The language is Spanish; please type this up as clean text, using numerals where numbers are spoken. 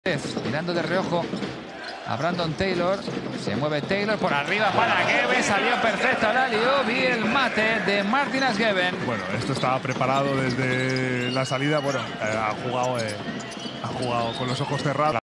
Mirando de reojo a Brandon Taylor. Se mueve Taylor por arriba para Geben. Salió perfecto la lió. Vi el mate de Martinez Geben. Bueno, esto estaba preparado desde la salida. Bueno, ha jugado con los ojos cerrados.